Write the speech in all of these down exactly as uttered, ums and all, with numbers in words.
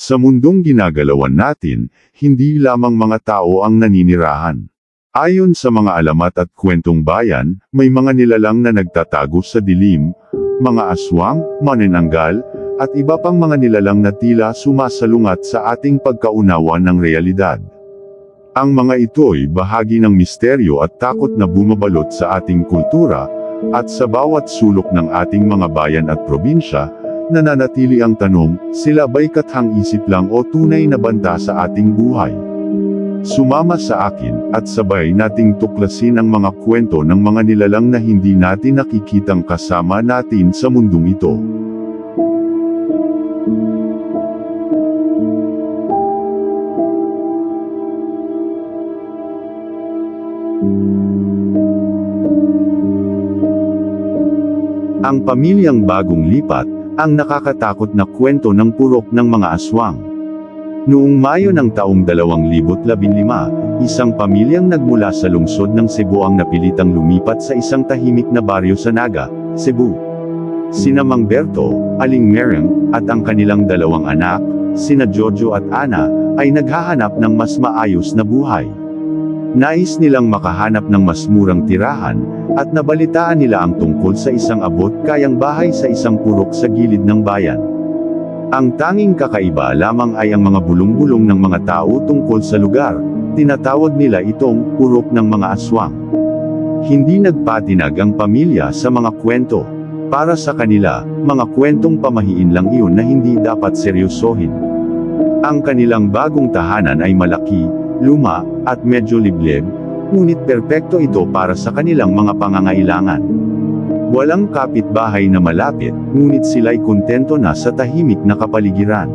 Sa mundong ginagalawan natin, hindi lamang mga tao ang naninirahan. Ayon sa mga alamat at kwentong bayan, may mga nilalang na nagtatago sa dilim, mga aswang, manananggal, at iba pang mga nilalang na tila sumasalungat sa ating pagkaunawa ng realidad. Ang mga ito'y bahagi ng misteryo at takot na bumabalot sa ating kultura, at sa bawat sulok ng ating mga bayan at probinsya, nananatili ang tanong, sila ba'y kathang-isip lang o tunay na banta sa ating buhay? Sumama sa akin, at sabay nating tuklasin ang mga kwento ng mga nilalang na hindi natin nakikitang kasama natin sa mundong ito. Ang pamilyang bagong lipat, ang nakakatakot na kwento ng purok ng mga aswang. Noong Mayo ng taong dalawang libo labinlima, isang pamilyang nagmula sa lungsod ng Cebu ang napilitang lumipat sa isang tahimik na baryo sa Naga, Cebu. Sina Mang Berto, Aling Mereng, at ang kanilang dalawang anak, sina Jojo at Ana, ay naghahanap ng mas maayos na buhay. Nais nilang makahanap ng mas murang tirahan, at nabalitaan nila ang tungkol sa isang abot-kayang bahay sa isang purok sa gilid ng bayan. Ang tanging kakaiba lamang ay ang mga bulong-bulong ng mga tao tungkol sa lugar, tinatawag nila itong purok ng mga aswang. Hindi nagpatinag ang pamilya sa mga kwento. Para sa kanila, mga kwentong pamahiin lang iyon na hindi dapat seryosohin. Ang kanilang bagong tahanan ay malaki, luma, at medyo liblib, ngunit perpekto ito para sa kanilang mga pangangailangan. Walang kapitbahay na malapit, ngunit sila'y kontento na sa tahimik na kapaligiran.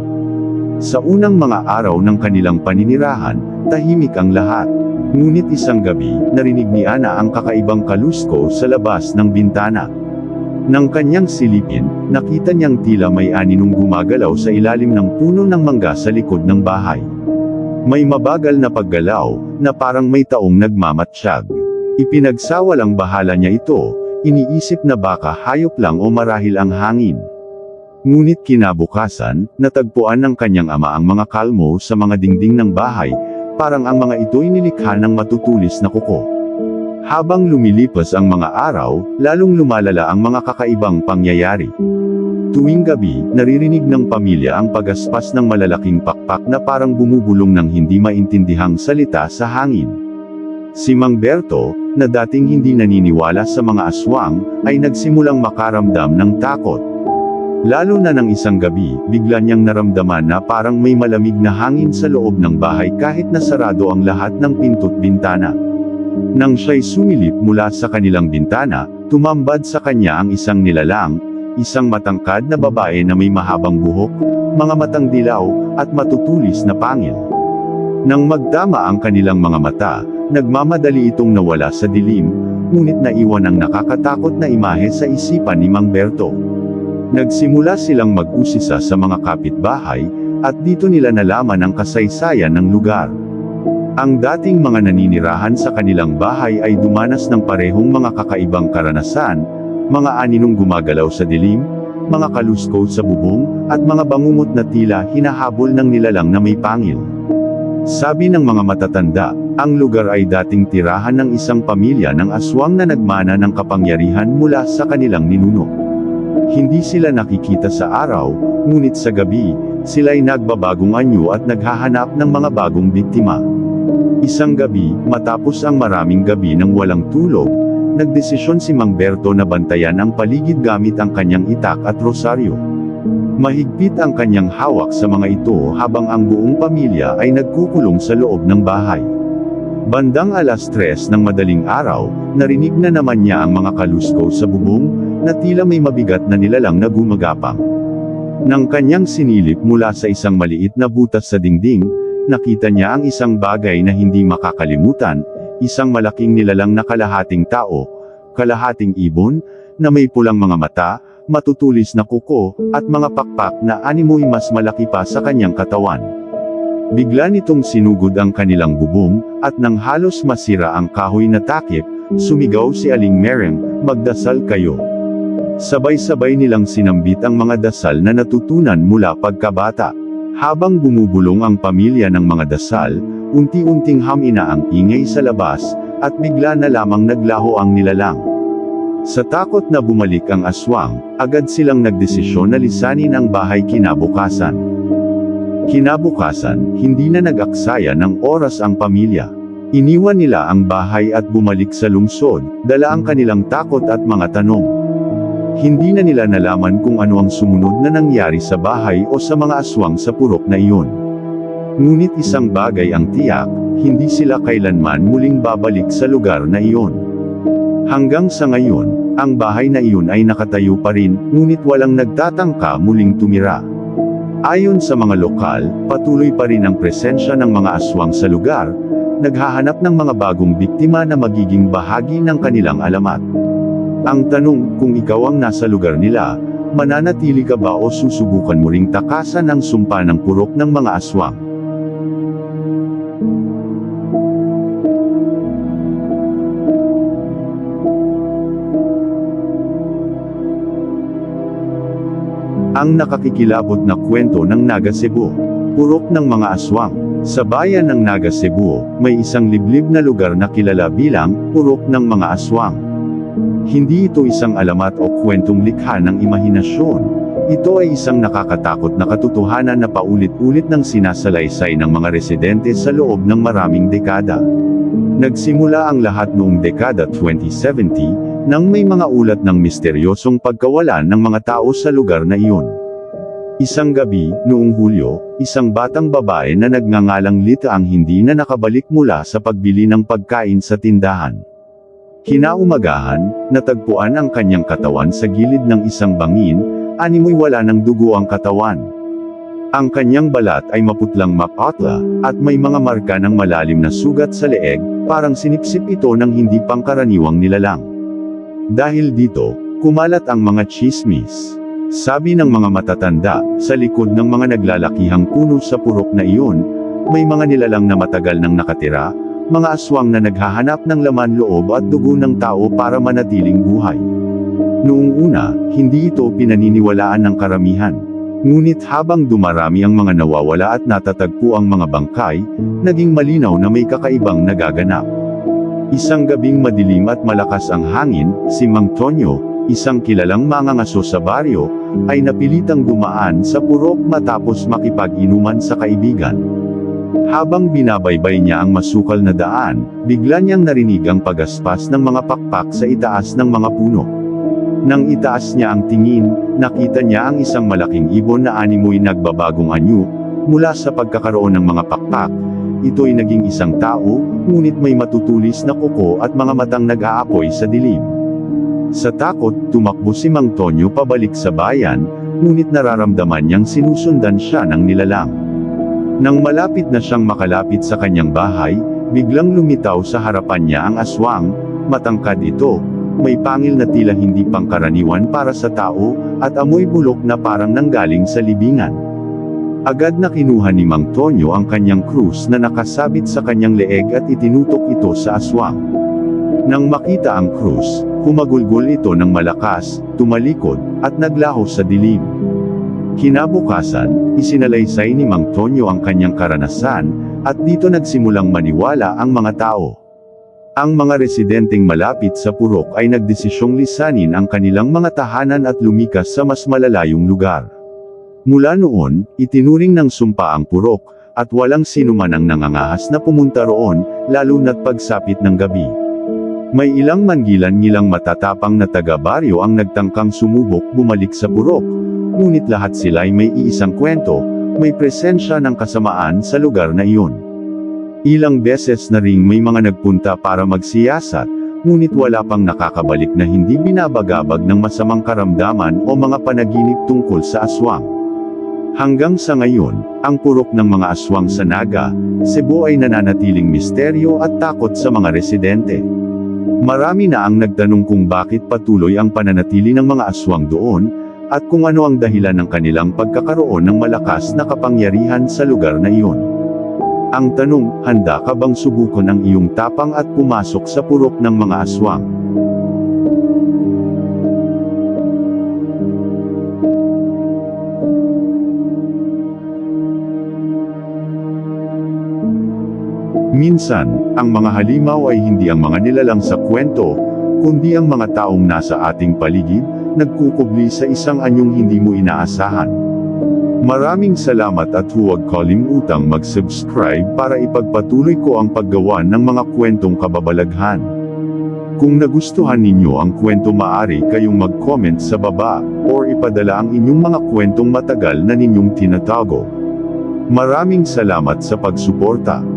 Sa unang mga araw ng kanilang paninirahan, tahimik ang lahat. Ngunit isang gabi, narinig ni Ana ang kakaibang kalusko sa labas ng bintana. Nang kanyang silipin, nakita niyang tila may aninong gumagalaw sa ilalim ng puno ng mangga sa likod ng bahay. May mabagal na paggalaw, na parang may taong nagmamatsyag. Ipinagsawalang bahala niya ito, iniisip na baka hayop lang o marahil ang hangin. Ngunit kinabukasan, natagpuan ng kanyang ama ang mga kalmo sa mga dingding ng bahay, parang ang mga ito'y nilikha ng matutulis na kuko. Habang lumilipas ang mga araw, lalong lumalala ang mga kakaibang pangyayari. Tuwing gabi, naririnig ng pamilya ang pagaspas ng malalaking pakpak na parang bumubulong ng hindi maintindihang salita sa hangin. Si Mang Berto, na dating hindi naniniwala sa mga aswang, ay nagsimulang makaramdam ng takot. Lalo na ng isang gabi, bigla niyang naramdaman na parang may malamig na hangin sa loob ng bahay kahit nasarado ang lahat ng pinto't bintana. Nang siya'y sumilip mula sa kanilang bintana, tumambad sa kanya ang isang nilalang, isang matangkad na babae na may mahabang buhok, mga matang dilaw, at matutulis na pangil. Nang magtama ang kanilang mga mata, nagmamadali itong nawala sa dilim, ngunit naiwan ang nakakatakot na imahe sa isipan ni Mang Berto. Nagsimula silang mag-usisa sa mga kapitbahay, at dito nila nalaman ang kasaysayan ng lugar. Ang dating mga naninirahan sa kanilang bahay ay dumanas ng parehong mga kakaibang karanasan, mga aninong gumagalaw sa dilim, mga kalusko sa bubong, at mga bangungot na tila hinahabol ng nilalang na may pangil. Sabi ng mga matatanda, ang lugar ay dating tirahan ng isang pamilya ng aswang na nagmana ng kapangyarihan mula sa kanilang ninuno. Hindi sila nakikita sa araw, ngunit sa gabi, sila'y nagbabagong anyo at naghahanap ng mga bagong biktima. Isang gabi, matapos ang maraming gabi ng walang tulog, nagdesisyon si Mang Berto na bantayan ang paligid gamit ang kanyang itak at rosaryo. Mahigpit ang kanyang hawak sa mga ito habang ang buong pamilya ay nagkukulong sa loob ng bahay. Bandang alas tres ng madaling araw, narinig na naman niya ang mga kalusko sa bubong, na tila may mabigat na nilalang na gumagapang. Nang kanyang sinilip mula sa isang maliit na butas sa dingding, nakita niya ang isang bagay na hindi makakalimutan, isang malaking nilalang na kalahating tao, kalahating ibon, na may pulang mga mata, matutulis na kuko, at mga pakpak na animoy mas malaki pa sa kanyang katawan. Bigla nitong sinugod ang kanilang bubong, at nang halos masira ang kahoy na takip, sumigaw si Aling Mereng, "Magdasal kayo." Sabay-sabay nilang sinambit ang mga dasal na natutunan mula pagkabata. Habang bumubulong ang pamilya ng mga dasal, unti-unting hamina ang ingay sa labas, at bigla na lamang naglaho ang nilalang. Sa takot na bumalik ang aswang, agad silang nagdesisyon na lisanin ang bahay kinabukasan. Kinabukasan, hindi na nag-aksaya ng oras ang pamilya. Iniwan nila ang bahay at bumalik sa lungsod, dala ang kanilang takot at mga tanong. Hindi na nila nalaman kung ano ang sumunod na nangyari sa bahay o sa mga aswang sa purok na iyon. Ngunit isang bagay ang tiyak, hindi sila kailanman muling babalik sa lugar na iyon. Hanggang sa ngayon, ang bahay na iyon ay nakatayo pa rin, ngunit walang nagtatangka muling tumira. Ayon sa mga lokal, patuloy pa rin ang presensya ng mga aswang sa lugar, naghahanap ng mga bagong biktima na magiging bahagi ng kanilang alamat. Ang tanong, kung ikaw ang nasa lugar nila, mananatili ka ba o susubukan mo ring takasan ang sumpa ng purok ng mga aswang? Ang nakakikilabot na kwento ng Naga Cebu, purok ng mga aswang. Sa bayan ng Naga Cebu, may isang liblib na lugar na kilala bilang purok ng mga aswang. Hindi ito isang alamat o kwentong likha ng imahinasyon. Ito ay isang nakakatakot na katotohanan na paulit-ulit ng sinasalaysay ng mga residente sa loob ng maraming dekada. Nagsimula ang lahat noong dekada twenty seventy, nang may mga ulat ng misteryosong pagkawalan ng mga tao sa lugar na iyon. Isang gabi, noong Hulyo, isang batang babae na nagngangalang Lita ang hindi na nakabalik mula sa pagbili ng pagkain sa tindahan. Kinaumagahan, natagpuan ang kanyang katawan sa gilid ng isang bangin, animoy wala ng dugo ang katawan. Ang kanyang balat ay maputlang mapatla, at may mga marka ng malalim na sugat sa leeg, parang sinipsip ito ng hindi pangkaraniwang nilalang. Dahil dito, kumalat ang mga chismis. Sabi ng mga matatanda, sa likod ng mga naglalakihang puno sa purok na iyon, may mga nilalang na matagal nang nakatira, mga aswang na naghahanap ng laman loob at dugo ng tao para manatiling buhay. Noong una, hindi ito pinaniniwalaan ng karamihan. Ngunit habang dumarami ang mga nawawala at natatagpo ang mga bangkay, naging malinaw na may kakaibang nagaganap. Isang gabing madilim at malakas ang hangin, si Mang Tonyo, isang kilalang mangangaso sa baryo, ay napilitang dumaan sa purok matapos makipag-inuman sa kaibigan. Habang binabaybay niya ang masukal na daan, bigla niyang narinig ang pagaspas ng mga pakpak sa itaas ng mga puno. Nang itaas niya ang tingin, nakita niya ang isang malaking ibon na animoy nagbabagong anyo, mula sa pagkakaroon ng mga pakpak. Ito'y naging isang tao, ngunit may matutulis na kuko at mga matang nag-aapoy sa dilim. Sa takot, tumakbo si Mang Tonyo pabalik sa bayan, ngunit nararamdaman niyang sinusundan siya ng nilalang. Nang malapit na siyang makalapit sa kanyang bahay, biglang lumitaw sa harapan niya ang aswang. Matangkad ito, may pangil na tila hindi pangkaraniwan para sa tao, at amoy bulok na parang nanggaling sa libingan. Agad na kinuha ni Mang Tonyo ang kanyang krus na nakasabit sa kanyang leeg at itinutok ito sa aswang. Nang makita ang krus, humagulgol ito ng malakas, tumalikod, at naglaho sa dilim. Kinabukasan, isinalaysay ni Mang Tonyo ang kanyang karanasan, at dito nagsimulang maniwala ang mga tao. Ang mga residenteng malapit sa purok ay nagdesisyong lisanin ang kanilang mga tahanan at lumikas sa mas malalayong lugar. Mula noon, itinuring ng sumpa ang purok, at walang sinuman ang nangangahas na pumunta roon, lalo na't pagsapit ng gabi. May ilang manggilan-ngilang matatapang na taga-baryo ang nagtangkang sumubok bumalik sa purok, ngunit lahat sila'y may iisang kwento, may presensya ng kasamaan sa lugar na iyon. Ilang beses na ring may mga nagpunta para magsiyasat, ngunit wala pang nakakabalik na hindi binabagabag ng masamang karamdaman o mga panaginip tungkol sa aswang. Hanggang sa ngayon, ang purok ng mga aswang sa Naga, Cebu ay nananatiling misteryo at takot sa mga residente. Marami na ang nagtanong kung bakit patuloy ang pananatili ng mga aswang doon, at kung ano ang dahilan ng kanilang pagkakaroon ng malakas na kapangyarihan sa lugar na iyon. Ang tanong, handa ka bang subukan ang iyong tapang at pumasok sa purok ng mga aswang? Minsan, ang mga halimaw ay hindi ang mga nilalang sa kwento, kundi ang mga taong nasa ating paligid, nagkukubli sa isang anyong hindi mo inaasahan. Maraming salamat at huwag kalimutang mag-subscribe para ipagpatuloy ko ang paggawa ng mga kwentong kababalaghan. Kung nagustuhan ninyo ang kwento, maaari kayong mag-comment sa baba, or ipadala ang inyong mga kwentong matagal na ninyong tinatago. Maraming salamat sa pagsuporta.